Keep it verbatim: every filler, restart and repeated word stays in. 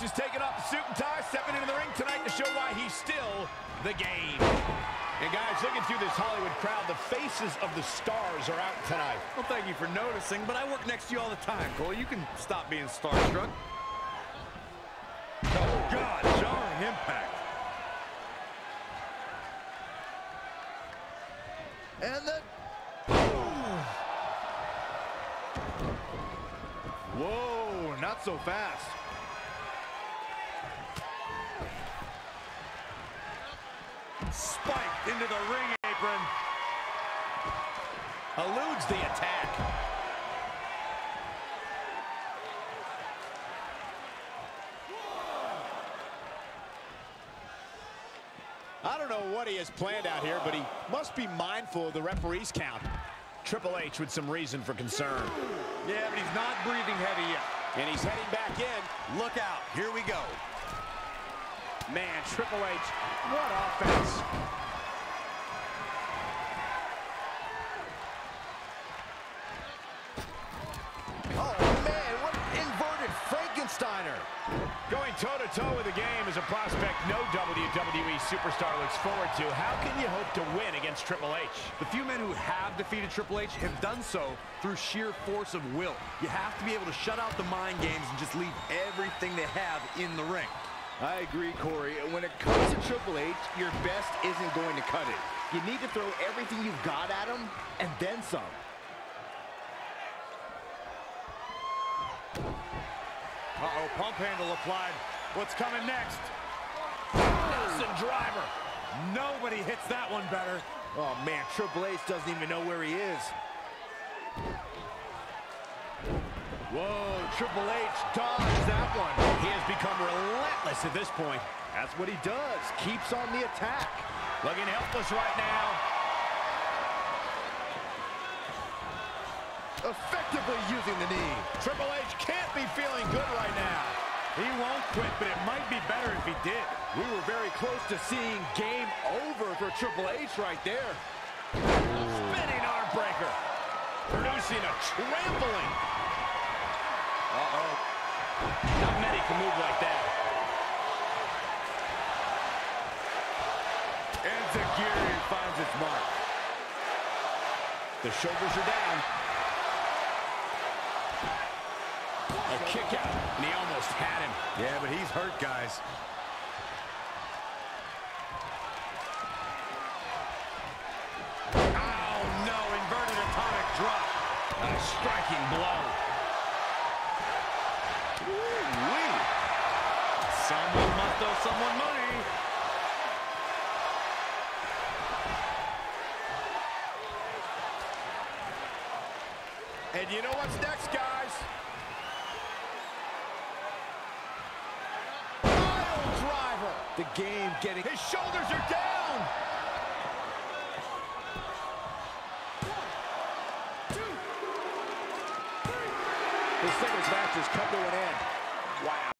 is taking off the suit and tie, stepping into the ring tonight to show why he's still the game. And guys, looking through this Hollywood crowd, the faces of the stars are out tonight. Well, thank you for noticing, but I work next to you all the time, Cole. You can stop being starstruck. Oh, God, jarring impact. And the... Whoa, not so fast. Spiked into the ring apron. Eludes the attack. I don't know what he has planned out here, but he must be mindful of the referee's count. Triple H with some reason for concern. Yeah, but he's not breathing heavy yet. And he's heading back in. Look out. Here we go. Man, Triple H, what offense. Oh, man, what an inverted Frankensteiner. Going toe-to-toe with the game is a prospect no W W E superstar looks forward to. How can you hope to win against Triple H? The few men who have defeated Triple H have done so through sheer force of will. You have to be able to shut out the mind games and just leave everything they have in the ring. I agree, Corey. When it comes to Triple H, your best isn't going to cut it. You need to throw everything you've got at him, and then some. Uh-oh, pump handle applied. What's coming next? Nelson driver. Nobody hits that one better. Oh, man, Triple H doesn't even know where he is. Whoa, Triple H dodged that one. He has become relentless at this point. That's what he does. Keeps on the attack. Looking helpless right now. Effectively using the knee. Triple H can't be feeling good right now. He won't quit, but it might be better if he did. We were very close to seeing game over for Triple H right there. Spinning arm breaker. Producing a trampling. Uh-oh. Not many can move like that. Enziguri finds its mark. The shoulders are down. A kick out, and he almost had him. Yeah, but he's hurt, guys. Oh, no, inverted atomic drop. A striking blow. Ooh-wee. Someone must owe someone money. And you know what's next, guys? Pile driver. The game getting... His shoulders are down. One, two, three. This singles match has come to an end. Wow.